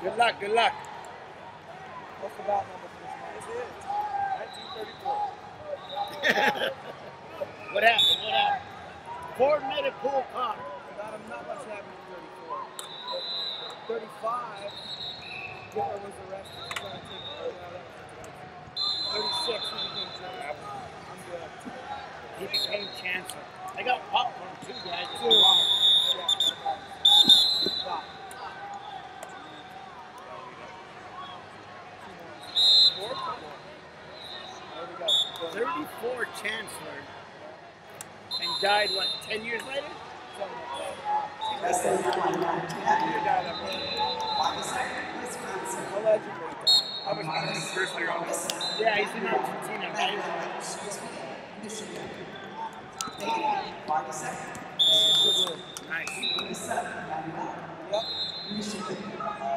Good luck, good luck. What's the bat number for this match? 1934. What happened? What happened? Ford made a cool car. Not much happened in 34. 35, Hitler was arrested for trying to take the vote out. 36, he became chancellor. I'm good. He became chancellor. I got popcorn too, guys. Two. Yeah. Stop. 34 chancellor. And died, what, 10 years later? Allegedly died. I was not his first year on this. Yeah, he's in Argentina, right? Nice. Yep.